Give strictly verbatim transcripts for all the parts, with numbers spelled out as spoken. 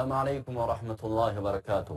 السلام عليكم ورحمة الله وبركاته.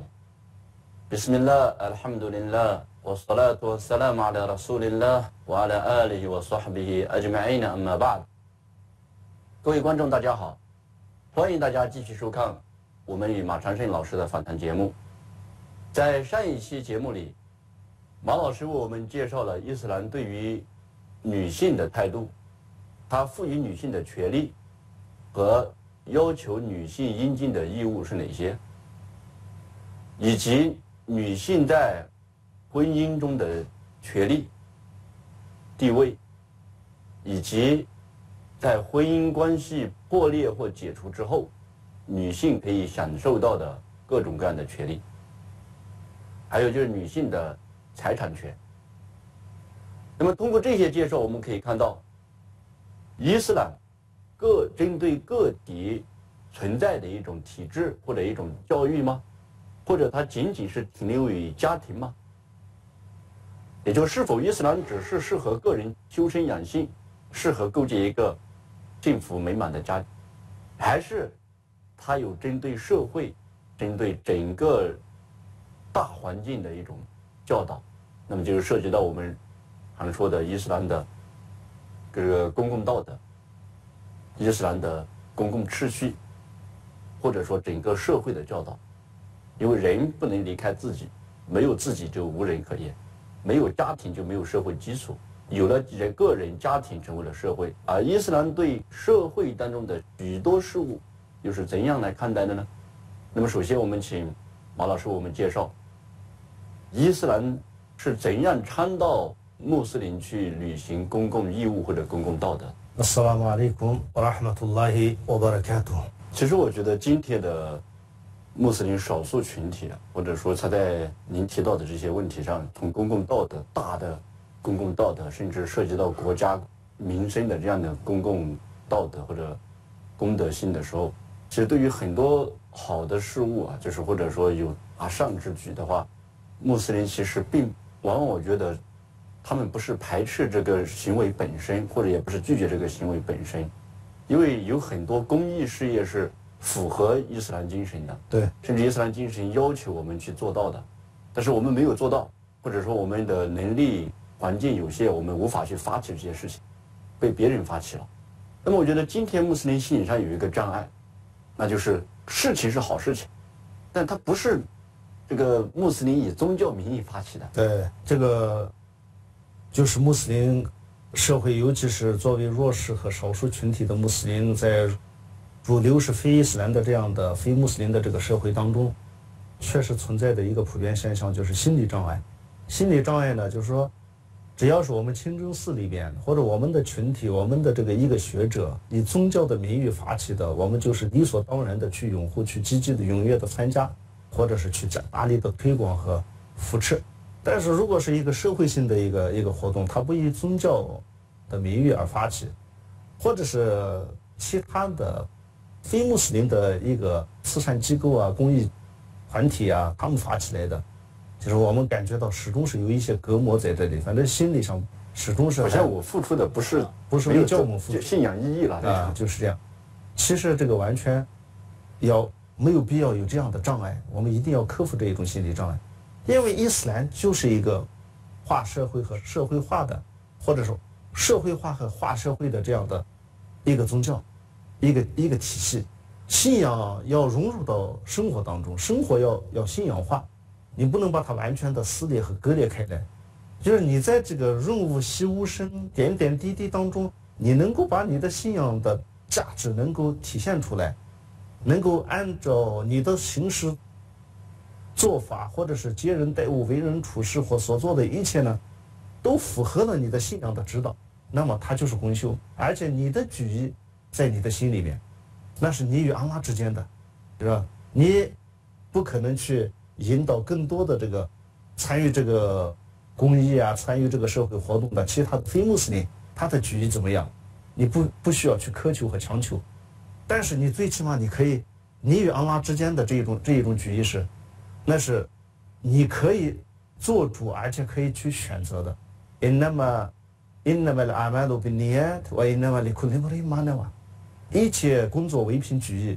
بسم الله الحمد لله والصلاة والسلام على رسول الله وعلى آله وصحبه أجمعين أما بعد。各位观众大家好，欢迎大家继续收看我们与马长胜老师的访谈节目。在上一期节目里，马老师为我们介绍了伊斯兰对于女性的态度，他赋予女性的权利和要求女性应尽的义务是哪些，以及女性在婚姻中的权利、地位，以及在婚姻关系破裂或解除之后，女性可以享受到的各种各样的权利，还有就是女性的财产权。那么通过这些介绍，我们可以看到，伊斯兰各针对个体存在的一种体制或者一种教育吗？或者它仅仅是停留于家庭吗？也就是否伊斯兰只是适合个人修身养性，适合构建一个幸福美满的家庭，还是它有针对社会、针对整个大环境的一种教导？那么就是涉及到我们常说的伊斯兰的这个公共道德，伊斯兰的公共秩序，或者说整个社会的教导。因为人不能离开自己，没有自己就无人可言，没有家庭就没有社会基础，有了人个人家庭成为了社会。而伊斯兰对社会当中的许多事物又是怎样来看待的呢？那么首先我们请马老师为我们介绍伊斯兰是怎样倡导穆斯林去履行公共义务或者公共道德。 Assalamu alaikum wa rahmatullahi wa barakatuh。 其实我觉得今天的穆斯林少数群体啊，或者说他在您提到的这些问题上，从公共道德、大的公共道德，甚至涉及到国家民生的这样的公共道德或者公德性的时候，其实对于很多好的事物啊，就是或者说有大善之举的话，穆斯林其实并往往我觉得他们不是排斥这个行为本身，或者也不是拒绝这个行为本身，因为有很多公益事业是符合伊斯兰精神的， 对， 甚至伊斯兰精神要求我们去做到的，但是我们没有做到，或者说我们的能力环境有限，我们无法去发起这些事情，被别人发起了。那么我觉得今天穆斯林心理上有一个障碍，那就是事情是好事情，但它不是这个穆斯林以宗教名义发起的。 对，这个就是穆斯林社会，尤其是作为弱势和少数群体的穆斯林，在主流是非伊斯兰的这样的非穆斯林的这个社会当中，确实存在的一个普遍现象，就是心理障碍。心理障碍呢，就是说，只要是我们清真寺里边或者我们的群体，我们的这个一个学者以宗教的名义发起的，我们就是理所当然的去拥护、去积极的、踊跃的参加，或者是去大力的推广和扶持。但是如果是一个社会性的一个一个活动，它不以宗教的名义而发起，或者是其他的非穆斯林的一个慈善机构啊、公益团体啊，他们发起来的，就是我们感觉到始终是有一些隔膜在这里，反正心理上始终是好像我付出的不是不是为教我们付出， 信仰意义了啊，就是这样。其实这个完全要没有必要有这样的障碍，我们一定要克服这一种心理障碍，因为伊斯兰就是一个化社会和社会化的，或者说社会化和化社会的这样的一个宗教。一个一个体系，信仰要融入到生活当中，生活要要信仰化，你不能把它完全的撕裂和割裂开来。就是你在这个润物细无声、点点滴滴当中，你能够把你的信仰的价值能够体现出来，能够按照你的行事做法，或者是接人待物、为人处事或所做的一切呢，都符合了你的信仰的指导，那么它就是公修，而且你的举意在你的心里面，那是你与安拉之间的，是吧？你不可能去引导更多的这个参与这个公益啊、参与这个社会活动的其他的非穆斯林，他的举意怎么样，你不不需要去苛求和强求，但是你最起码你可以，你与安拉之间的这一种这一种举意是，那是你可以做主，而且可以去选择的。إنما إنما الأعمال بالنيات وإنما لكل امرئ ما نوى。一切工作唯凭举意，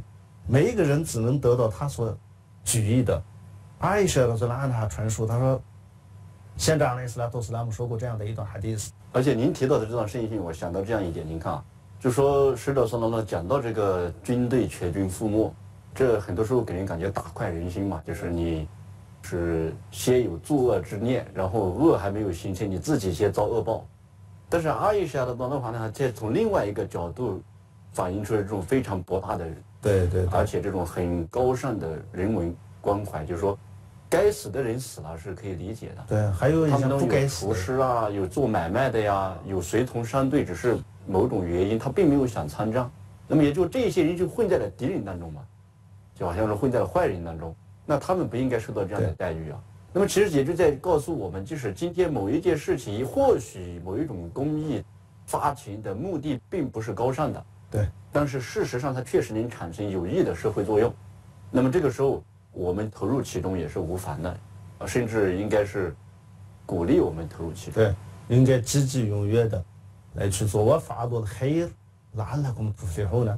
每一个人只能得到他所举意的。阿伊莎的这按他传述，他说，先知阿里斯拉杜斯拉姆说过这样的一段哈迪斯。 而且您提到的这段圣经，我想到这样一点，您看啊，就说使者说呢讲到这个军队全军覆没，这很多时候给人感觉大快人心嘛，就是你是先有作恶之念，然后恶还没有形成，你自己先遭恶报。但是阿伊莎的段的话呢，这从另外一个角度反映出了这种非常博大的， 对对对， 而且这种很高尚的人文关怀，就是说，该死的人死了是可以理解的。 对，还有一些他们都不该死有厨师啊，有做买卖的呀，有随同商队，只是某种原因他并没有想参战，那么也就这些人就混在了敌人当中嘛，就好像是混在了坏人当中，那他们不应该受到这样的待遇啊。那么其实也就在告诉我们，就是今天某一件事情，或许某一种公益发情的目的并不是高尚的， 对， 但是事实上它确实能产生有益的社会作用。那么这个时候我们投入其中也是无妨的，甚至应该是鼓励我们投入其中。 对，应该积极踊跃的来去做。我发多的黑，لعلكم تفلحون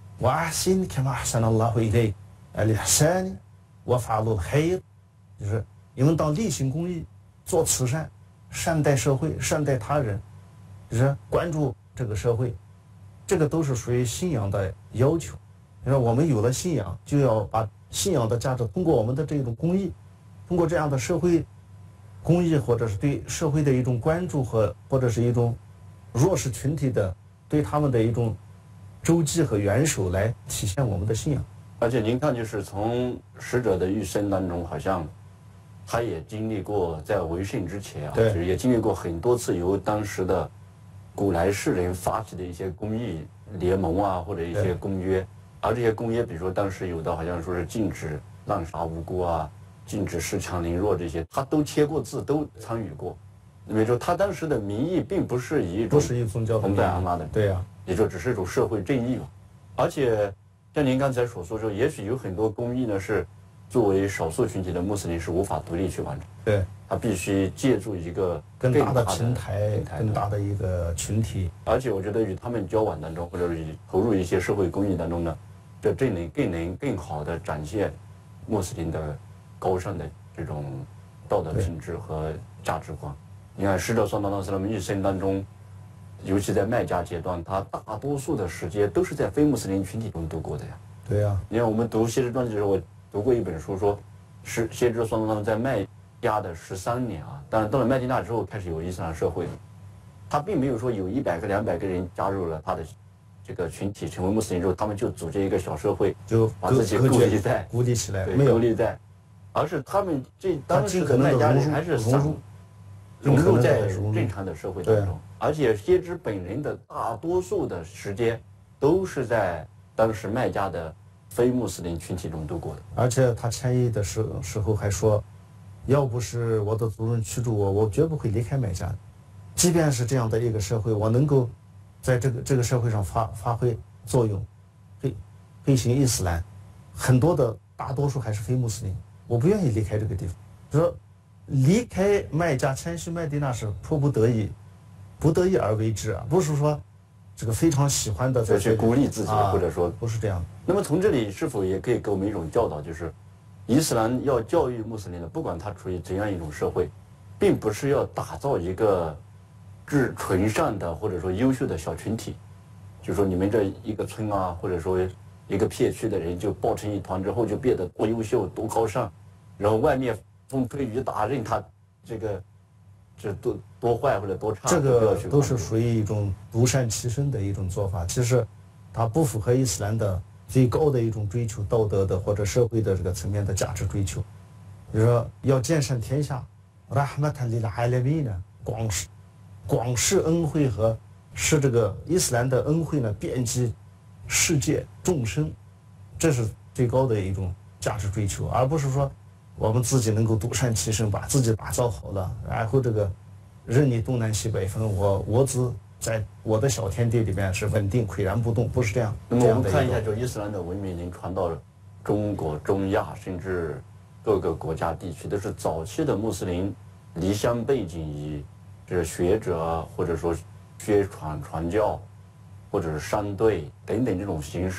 وأحسن كما أحسن الله إليك الإحسان وفعلوا الخير，就是你们当例行公益，做慈善，善待社会，善待他人，就是关注这个社会，这个都是属于信仰的要求。你说我们有了信仰，就要把信仰的价值通过我们的这种公益，通过这样的社会公益，或者是对社会的一种关注和或者是一种弱势群体的对他们的一种周济和援手来体现我们的信仰。 而且您看，就是从使者的一生当中，好像他也经历过在为圣之前啊，就是也经历过很多次由当时的古来世人发起的一些公益联盟啊，或者一些公约。而这些公约，比如说当时有的好像说是禁止滥杀无辜啊，禁止恃强凌弱这些，他都签过字，都参与过。那么说他当时的民意并不是以一种不是以宗教崇拜安拉的， 对呀、啊， 也就只是一种社会正义嘛。而且像您刚才所说，说也许有很多公益呢是作为少数群体的穆斯林是无法独立去完成， 对， 他必须借助一个更大的平台、 更大的一个群体。 而且我觉得与他们交往当中，或者是投入一些社会公益当中呢，这更能更能更好的展现穆斯林的高尚的这种道德品质和价值观。你看，使者算到斯拉姆一生当中，尤其在麦加阶段，他大多数的时间都是在非穆斯林群体中度过的呀。 对呀、啊， 你看我们读先知传记的时候，我读过一本书说，是先知算到他们在麦加的十三年啊，当然到了麦地那之后开始有伊斯兰社会了，他并没有说有一百个、两百个人加入了他的这个群体成为穆斯林之后，他们就组织一个小社会， 就把自己孤立在孤立起来， 没有孤立在，而是他们这当时的麦加人还是散入融入在正常的社会当中，而且先知本人的大多数的时间都是在当时麦加的非穆斯林群体中度过的。 而且他迁移的时时候还说，要不是我的族人驱逐我，我绝不会离开麦加。即便是这样的一个社会，我能够在这个这个社会上发发挥作用，推推行伊斯兰，很多的大多数还是非穆斯林，我不愿意离开这个地方。就说离开麦加迁徙麦地那是迫不得已，不得已而为之啊，不是说这个非常喜欢的在去孤立自己、 啊， 或者说不是这样的。 那么从这里是否也可以给我们一种教导，就是伊斯兰要教育穆斯林的，不管他处于怎样一种社会，并不是要打造一个至纯善的或者说优秀的小群体，就是说你们这一个村啊，或者说一个片区的人就抱成一团之后就变得多优秀多高尚，然后外面风吹雨打任他这个这多多坏或者多差， 这个都是属于一种独善其身的一种做法。其实它不符合伊斯兰的最高的一种追求，道德的或者社会的这个层面的价值追求。比如说要建善天下 rahmatan lil alamin 呢，广施广施恩惠和使这个伊斯兰的恩惠呢遍及世界众生，这是最高的一种价值追求，而不是说我们自己能够独善其身，把自己打造好了，然后这个任你东南西北风，我我只在我的小天地里面是稳定岿然不动，不是这样。 那么我们看一下，就伊斯兰的文明已经传到了中国、中亚，甚至各个国家地区，都是早期的穆斯林离乡背井，以这个学者或者说宣传传教，或者是商队等等这种形式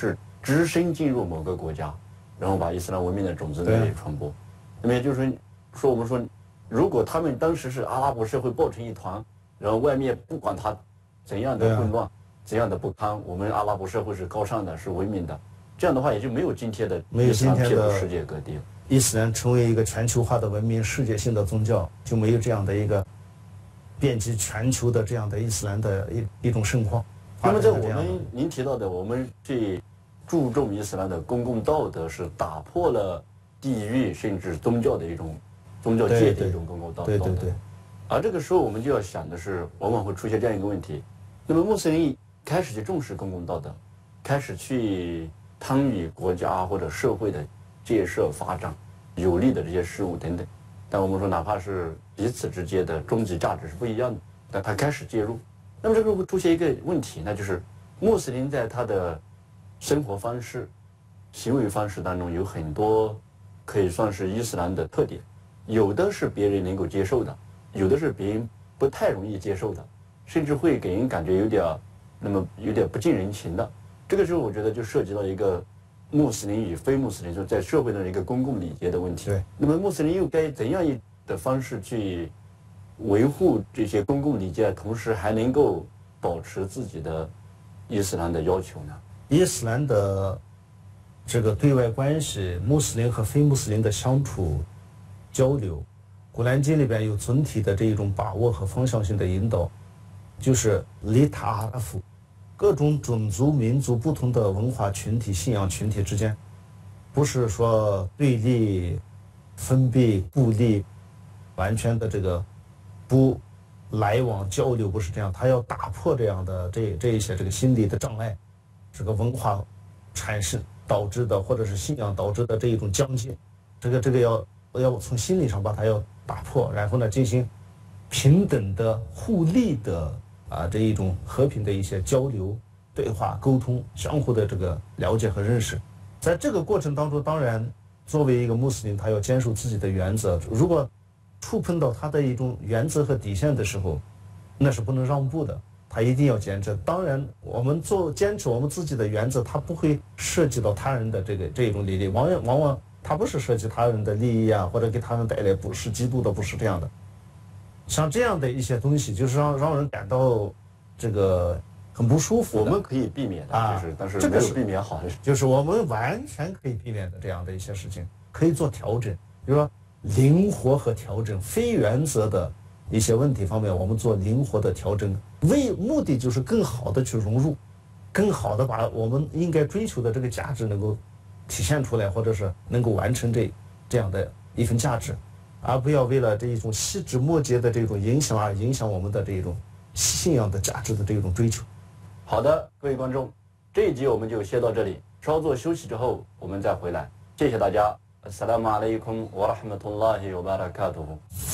只身进入某个国家，然后把伊斯兰文明的种子给传播。那么也就是说，说我们说，如果他们当时是阿拉伯社会抱成一团，然后外面不管他怎样的混乱、怎样的不堪，我们阿拉伯社会是高尚的，是文明的，这样的话也就没有今天的没有今天的世界各地了。 伊斯兰成为一个全球化的文明、世界性的宗教，就没有这样的一个遍及全球的这样的伊斯兰的一一种盛况。 那么在我们您提到的，我们最注重伊斯兰的公共道德，是打破了地域甚至宗教的一种宗教界的一种公共道德。 对对对。 而这个时候，我们就要想的是，往往会出现这样一个问题：那么穆斯林开始去重视公共道德，开始去参与国家或者社会的建设发展有利的这些事物等等。但我们说，哪怕是彼此之间的终极价值是不一样的，但他开始介入，那么这个会出现一个问题，那就是穆斯林在他的生活方式、行为方式当中有很多可以算是伊斯兰的特点，有的是别人能够接受的，有的是别人不太容易接受的，甚至会给人感觉有点，那么有点不近人情的。这个时候，我觉得就涉及到一个穆斯林与非穆斯林就在社会的一个公共礼节的问题。 对。 那么穆斯林又该怎样一的方式去维护这些公共礼节，同时还能够保持自己的伊斯兰的要求呢？ 伊斯兰的这个对外关系，穆斯林和非穆斯林的相处交流，古兰经里边有总体的这一种把握和方向性的引导，就是利塔阿拉夫，各种种族、民族、不同的文化群体、信仰群体之间，不是说对立、分别、孤立，完全的这个不来往交流，不是这样。他要打破这样的这这一些这个心理的障碍，这个文化产生导致的，或者是信仰导致的这一种疆界，这个这个要要从心理上把它要打破，然后呢进行平等的、互利的啊这一种和平的一些交流、对话、沟通，相互的这个了解和认识。在这个过程当中，当然作为一个穆斯林，他要坚守自己的原则。如果触碰到他的一种原则和底线的时候，那是不能让步的，他一定要坚持。当然，我们做坚持我们自己的原则，他不会涉及到他人的这个这种利益，往往往往他不是涉及他人的利益啊，或者给他们带来不是嫉妒的，不是这样的。像这样的一些东西，就是让让人感到这个很不舒服。 我们可以避免的， 啊、 就是但是没有避免好的， 就是我们完全可以避免的这样的一些事情，可以做调整，比如说灵活和调整，非原则的一些问题方面，我们做灵活的调整，为目的就是更好的去融入，更好的把我们应该追求的这个价值能够体现出来，或者是能够完成这这样的一份价值，而不要为了这一种细枝末节的这种影响而影响我们的这种信仰的价值的这种追求。 好的，各位观众，这一集我们就先到这里，稍作休息之后我们再回来，谢谢大家。Assalamu alaikum wa rahmatullahi wa barakatuh.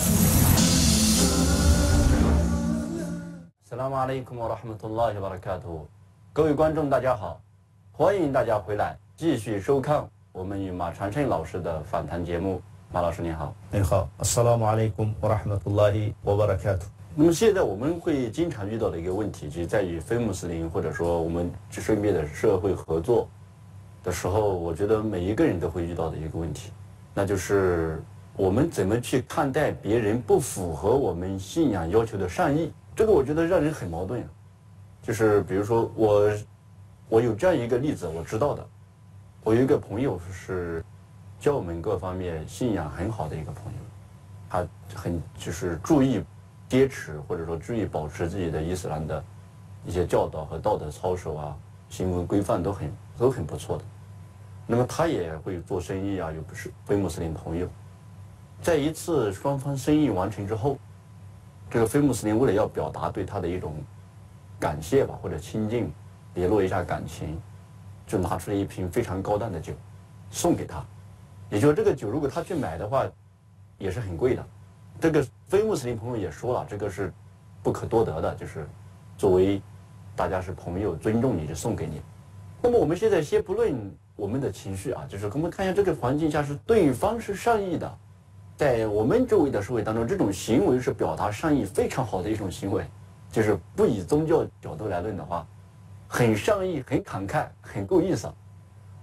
Assalamu alaikum wa rahmatullahi wa barakatuh. 各位观众大家好，欢迎大家回来继续收看我们与马传胜老师的访谈节目。马老师你好。 你好 Assalamu alaikum wa rahmatullahi wa barakatuh。 那么现在我们会经常遇到的一个问题，就是在于非穆斯林或者说我们身边的社会合作的时候，我觉得每一个人都会遇到的一个问题，那就是我们怎么去看待别人不符合我们信仰要求的善意。这个我觉得让人很矛盾。就是比如说我我有这样一个例子我知道的，我有一个朋友是教我们各方面信仰很好的一个朋友，他很就是注意坚持或者说注意保持自己的伊斯兰的一些教导和道德操守啊，行为规范都很都很不错的。那么他也会做生意啊，又不是非穆斯林朋友。在一次双方生意完成之后，这个非穆斯林为了要表达对他的一种感谢吧，或者亲近，联络一下感情，就拿出了一瓶非常高档的酒送给他。也就是这个酒如果他去买的话也是很贵的。这个非穆斯林朋友也说了，这个是不可多得的，就是作为大家是朋友，尊重你就送给你。那么我们现在先不论我们的情绪啊，就是我们看一下这个环境下是对方是善意的，在我们周围的社会当中，这种行为是表达善意非常好的一种行为。就是不以宗教角度来论的话，很善意、很慷慨、很够意思。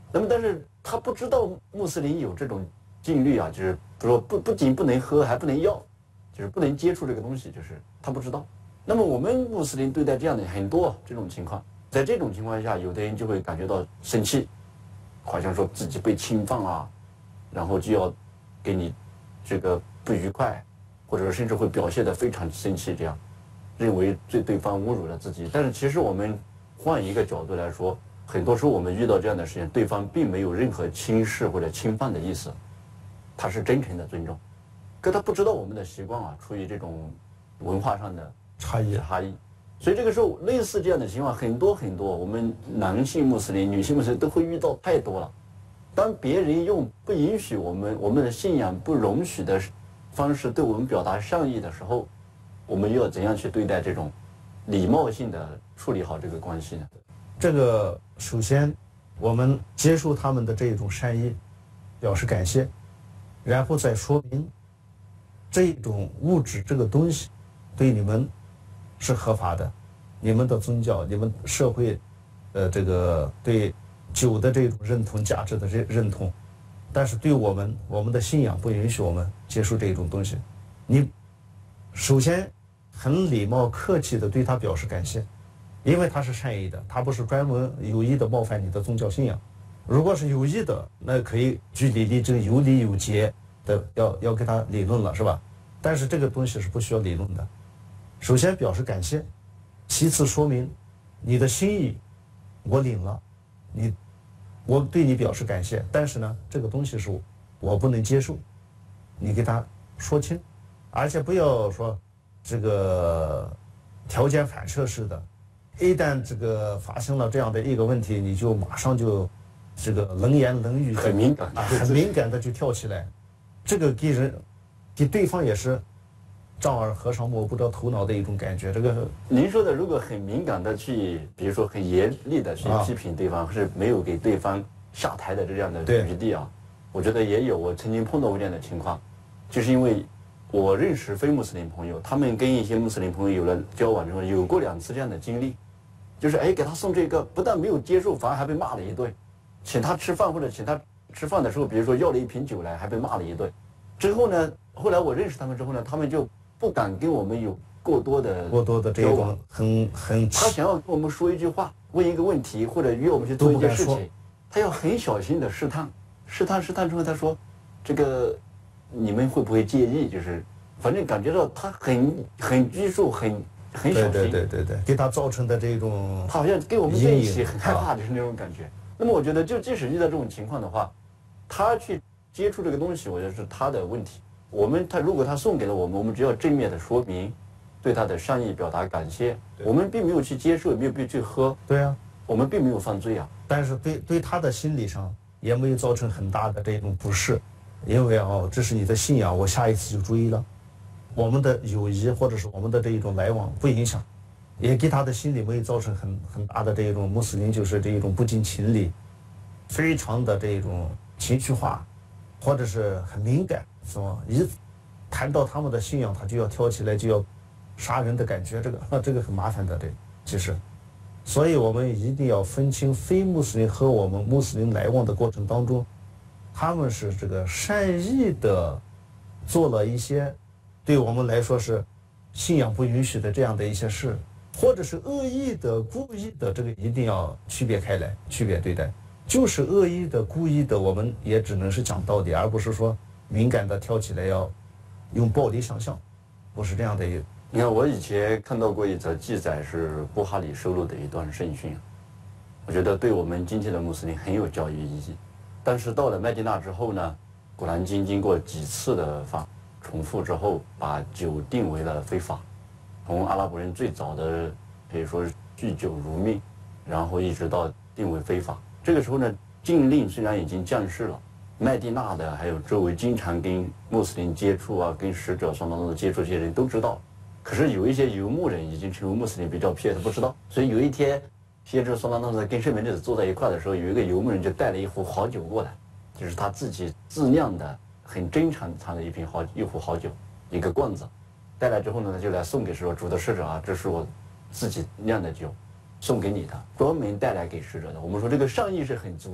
那么但是他不知道穆斯林有这种禁律啊，就是说不不仅不能喝，还不能要，就是不能接触这个东西，就是他不知道。那么我们穆斯林对待这样的很多这种情况，在这种情况下，有的人就会感觉到生气，好像说自己被侵犯啊，然后就要给你这个不愉快，或者甚至会表现得非常生气，这样认为对对方侮辱了自己。但是其实我们换一个角度来说，很多时候我们遇到这样的事情，对方并没有任何轻视或者侵犯的意思，他是真诚的尊重，可他不知道我们的习惯啊，出于这种文化上的差异差异，所以这个时候类似这样的情况很多很多，我们男性穆斯林、女性穆斯林都会遇到太多了。当别人用不允许我们、我们的信仰不容许的方式对我们表达善意的时候，我们又要怎样去对待这种礼貌性的处理好这个关系呢？ 这个首先我们接受他们的这种善意，表示感谢，然后再说明这种物质这个东西对你们是合法的，你们的宗教、你们社会，呃，这个对酒的这种认同、价值的认认同，但是对我们我们的信仰不允许我们接受这种东西。你首先很礼貌、客气的对他表示感谢，因为他是善意的，他不是专门有意的冒犯你的宗教信仰。如果是有意的，那可以据理力争、有理有节的要要跟他理论了，是吧？但是这个东西是不需要理论的。首先表示感谢，其次说明你的心意我领了，你我对你表示感谢，但是呢，这个东西是我不能接受，你给他说清，而且不要说这个条件反射式的，一旦这个发生了这样的一个问题，你就马上就这个冷言冷语， 很敏感啊，很敏感的就跳起来，这个给人给对方也是丈二和尚摸不着头脑的一种感觉。这个您说的，如果很敏感的去，比如说很严厉的去批评对方，啊、是没有给对方下台的这样的余地啊。我觉得也有，我曾经碰到过这样的情况，就是因为我认识非穆斯林朋友，他们跟一些穆斯林朋友有了交往之后，有过两次这样的经历，就是哎给他送这个，不但没有接受，反而还被骂了一顿。请他吃饭或者请他吃饭的时候，比如说要了一瓶酒来，还被骂了一顿。之后呢，后来我认识他们之后呢，他们就不敢跟我们有过多的过多的这种很很， 他想要跟我们说一句话，问一个问题，或者约我们去做一件事情，他要很小心的试探，试探试探之后，他说，这个你们会不会介意？就是反正感觉到他很很拘束，很很小心， 对对对对，给他造成的这种， 他好像跟我们在一起很害怕的是那种感觉。那么我觉得，就即使遇到这种情况的话，他去接触这个东西，我觉得是他的问题。我们他如果他送给了我们，我们只要正面的说明，对他的善意表达感谢。我们并没有去接受，也没有必去喝。 对啊， 我们并没有犯罪啊。 但是对对他的心理上也没有造成很大的这种不适，因为哦，这是你的信仰，我下一次就注意了。我们的友谊或者是我们的这一种来往不影响，也给他的心理没有造成很很大的这一种穆斯林就是这一种不近情理，非常的这一种情绪化，或者是很敏感。是吧？一谈到他们的信仰，他就要跳起来，就要杀人的感觉，这个这个很麻烦的，这其实，所以我们一定要分清非穆斯林和我们穆斯林来往的过程当中，他们是这个善意的做了一些对我们来说是信仰不允许的这样的一些事，或者是恶意的、故意的，这个一定要区别开来，区别对待。就是恶意的、故意的，我们也只能是讲道理，而不是说敏感的跳起来要用暴力相向，不是这样的一个。 你看，我以前看到过一则记载，是布哈里收录的一段圣训，我觉得对我们今天的穆斯林很有教育意义。但是到了麦地那之后呢，古兰经经过几次的发重复之后，把酒定为了非法。从阿拉伯人最早的可以说是酗酒如命，然后一直到定为非法。这个时候呢，禁令虽然已经降世了。麦地那的还有周围经常跟穆斯林接触啊，跟使者双当中的接触，这些人都知道。可是有一些游牧人已经成为穆斯林，比较偏，他不知道。所以有一天，先知双当中的跟圣门弟子坐在一块的时候，有一个游牧人就带了一壶好酒过来，就是他自己自酿的，很珍藏藏的一瓶好一壶好酒，一个罐子。带来之后呢，他就来送给使者，主的使者啊，这是我自己酿的酒，送给你的，专门带来给使者的。我们说这个善意是很足的。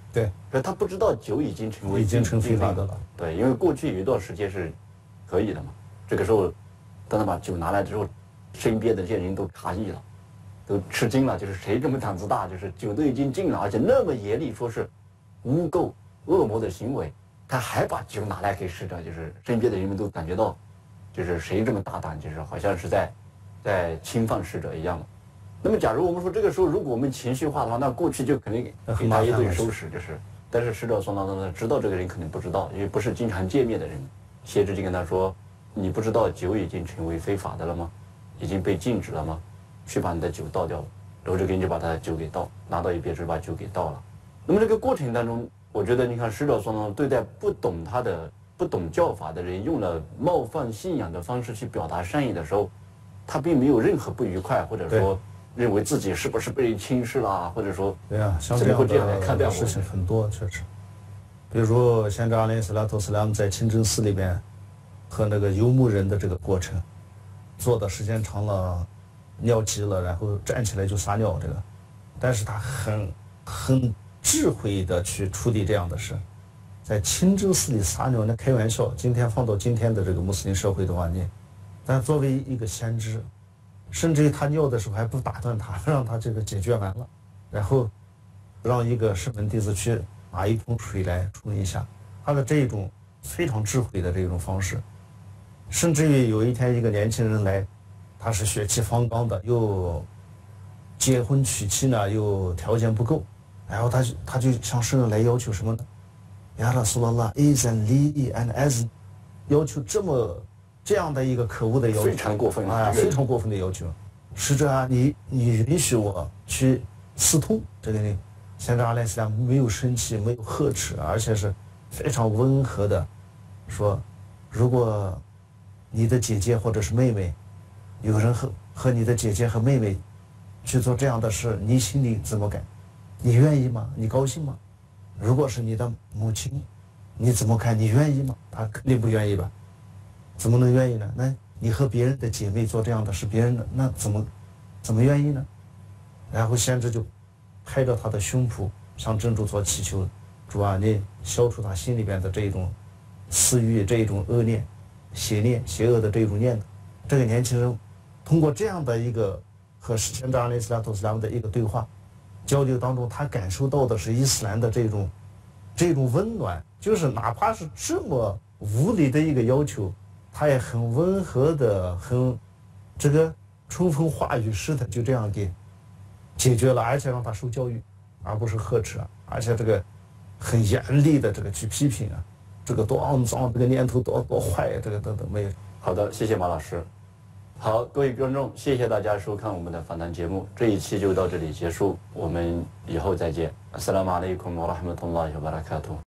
对， 可他不知道酒已经成为已经成非法的了。 对，因为过去有一段时间是可以的嘛，这个时候，当他把酒拿来之后，身边的这些人都诧异了，都吃惊了，就是谁这么胆子大，就是酒都已经禁了，而且那么严厉，说是污垢、恶魔的行为，他还把酒拿来给使者，就是身边的人们都感觉到，就是谁这么大胆，就是好像是在在侵犯使者一样。那么，假如我们说这个时候，如果我们情绪化的话，那过去就肯定给他一顿收拾，就是。但是使者送到那呢，知道这个人肯定不知道，因为不是经常见面的人。先知就跟他说：“你不知道酒已经成为非法的了吗？已经被禁止了吗？去把你的酒倒掉。”然后这个人就把他的酒给倒，拿到一边去把酒给倒了。那么这个过程当中，我觉得你看使者送到对待不懂他的、不懂教法的人，用了冒犯信仰的方式去表达善意的时候，他并没有任何不愉快，或者说。认为自己是不是被人轻视了，或者说对啊，像这样的事情很多，确实。比如说，先知阿里斯拉托斯拉姆在清真寺里边和那个游牧人的这个过程，坐的时间长了，尿急了，然后站起来就撒尿这个，但是他很很智慧的去处理这样的事，在清真寺里撒尿，那开玩笑，今天放到今天的这个穆斯林社会的话，你，但作为一个先知。甚至于他尿的时候还不打断他，让他这个解决完了，然后让一个圣门弟子去拿一桶水来冲一下，他的这种非常智慧的这种方式。甚至于有一天一个年轻人来，他是血气方刚的，又结婚娶妻呢，又条件不够，然后他就他就向圣人来要求什么呢？呀拉苏拉拉 izan li and as， 要求这么。这样的一个可恶的要求， 非常过分啊，非常过分的要求。使者啊，你你允许我去私通这个人，先知阿莱斯拉没有生气，没有呵斥，而且是非常温和的说，如果你的姐姐或者是妹妹，有人和和你的姐姐和妹妹去做这样的事，你心里怎么感？你愿意吗？你高兴吗？如果是你的母亲，你怎么看？你愿意吗？她肯定不愿意吧。怎么能愿意呢？那你和别人的姐妹做这样的事，别人的那怎么怎么愿意呢？然后先知就拍着他的胸脯，向真主做祈求，主啊，你消除他心里边的这种私欲、这种恶念、邪念、邪恶的这种念头。这个年轻人通过这样的一个和先知阿里斯拉托斯拉姆的一个对话交流当中，他感受到的是伊斯兰的这种这种温暖，就是哪怕是这么无理的一个要求。他也很温和的、很这个充分话语式的就这样给解决了，而且让他受教育，而不是呵斥啊，而且这个很严厉的这个去批评啊，这个多肮脏，这个念头多多坏呀，这个等等没有。 好的，谢谢马老师。好，各位观众，谢谢大家收看我们的访谈节目，这一期就到这里结束，我们以后再见。Assalamu alaikum wa rahmatullahi wa barakatuh。